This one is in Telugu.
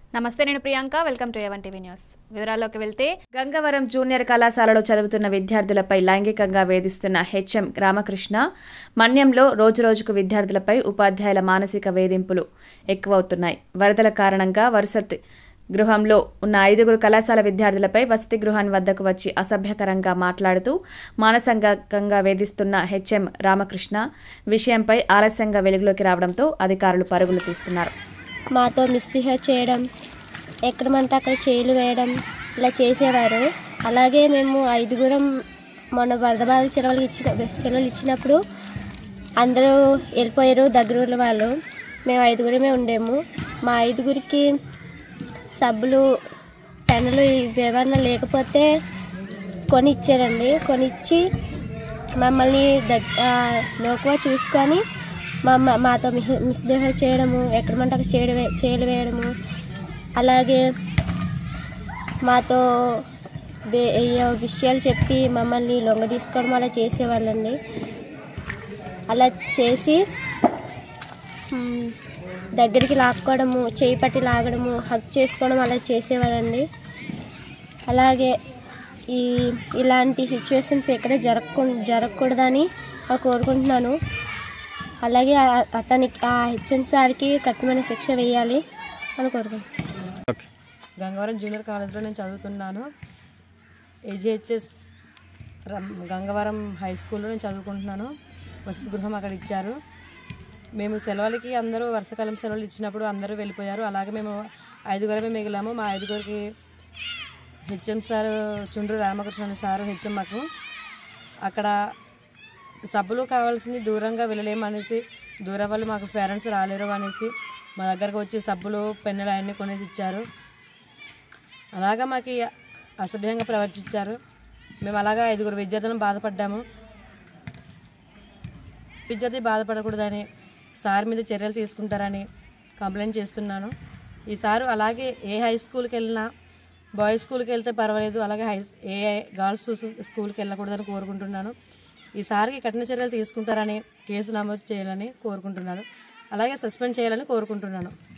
నమస్తే, నేను Priyanka. Welcome to A one TV news. వివరాల్లోకి వెళ్తే, గంగవరం జూనియర్ కళాశాలలో చదువుతున్న విద్యార్థులపై లైంగికంగా వేధిస్తున్న హెచ్ఎం రామకృష్ణ మన్యంలో రోజురోజుకు విద్యార్థులపై ఉపాధ్యాయుల మానసిక వేధింపులు ఎక్కువవుతున్నాయి. వరదల కారణంగా వసతి గృహంలో ఉన్న 5 కళాశాల విద్యార్థులపై వసతి గృహాన్ని వద్దకు వచ్చి అసభ్యకరంగా మాట్లాడుతూ మానసికంగా వేధిస్తున్న హెచ్ఎం రామకృష్ణ విషయంపై ఆలస్యంగా వెలుగులోకి రావడంతో అధికారులు పరుగులు తీస్తున్నారు. మాతో మిస్బిహేవ్ చేయడం, ఎక్కడమంటే అక్కడ చేయిలు వేయడం ఇలా చేసేవారు. అలాగే మేము 5 మొన్న వరద బాధ సెలవులు ఇచ్చినప్పుడు అందరూ వెళ్ళిపోయారు, దగ్గర వాళ్ళు. మేము 5 ఉండేము. మా 5 సబ్బులు, పెన్నులు ఏమన్నా లేకపోతే కొని ఇచ్చారండి. కొనిచ్చి మమ్మల్ని లోకువ చూసుకొని మాతో మిస్బిహేవ్ చేయడము, ఎక్కడమంటే అక్కడ చేయలు వేయడము, అలాగే మాతో విషయాలు చెప్పి మమ్మల్ని లొంగ తీసుకోవడం అలా చేసేవాళ్ళండి. అలా చేసి దగ్గరికి లాక్కోవడము, చేయి పట్టి లాగడము, హక్ చేసుకోవడం అలా చేసేవాళ్ళండి. అలాగే ఇలాంటి సిచ్యువేషన్స్ ఎక్కడ జరగకూడదని కోరుకుంటున్నాను. అలాగే ఆ హెచ్ఎం సార్కి కఠినమైన శిక్ష వేయాలి అని కోరుకుంటున్నాను. గంగవరం జూనియర్ కాలేజ్లో నేను చదువుతున్నాను. ఏజీహెచ్ఎస్ గంగవరం హై స్కూల్లో నేను చదువుకుంటున్నాను. వసతి గృహం అక్కడ ఇచ్చారు. మేము సెలవులకి అందరూ వర్షాకాలం సెలవులు ఇచ్చినప్పుడు అందరూ వెళ్ళిపోయారు. అలాగే మేము 5 మిగిలాము. మా 5 హెచ్ఎం సార్ చుండ్రు రామకృష్ణ సారు హెచ్ఎం మాకు అక్కడ సబ్బులు కావాల్సింది దూరంగా వెళ్ళలేము అనేసి, దూరం వాళ్ళు మాకు పేరెంట్స్ రాలేరు అనేసి మా దగ్గరకు వచ్చి సబ్బులు, పెన్నులు అన్నీ కొనేసి ఇచ్చారు. అలాగా మాకు అసభ్యంగా ప్రవర్తించారు. మేము అలాగా 5 విద్యార్థులను బాధపడ్డాము. విద్యార్థి బాధపడకూడదని సార్ మీద చర్యలు తీసుకుంటారని కంప్లైంట్ చేస్తున్నాను. ఈ సారు అలాగే ఏ హై స్కూల్కి వెళ్ళినా, బాయ్స్ స్కూల్కి వెళ్తే పర్వాలేదు, అలాగే ఏ గర్ల్స్ స్కూల్కి వెళ్ళకూడదని కోరుకుంటున్నాను. ఈ సార్కి కఠిన చర్యలు తీసుకుంటారని, కేసు నమోదు చేయాలని కోరుకుంటున్నాను. అలాగే సస్పెండ్ చేయాలని కోరుకుంటున్నాను.